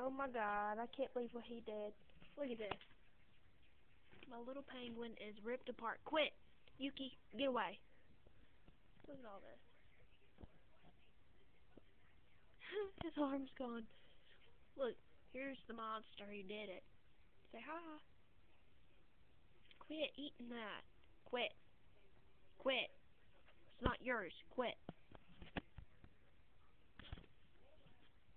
Oh my god, I can't believe what he did. Look at this. My little penguin is ripped apart. Quit! Yuki, get away. Look at all this. His arm's gone. Look, here's the monster who did it. Say hi. Quit eating that. Quit. Quit. It's not yours. Quit.